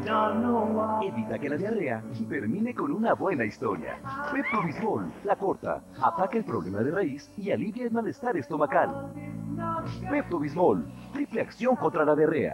Evita que la diarrea termine con una buena historia. Pepto-Bismol, la corta, ataca el problema de raíz y alivia el malestar estomacal. Pepto-Bismol, triple acción contra la diarrea.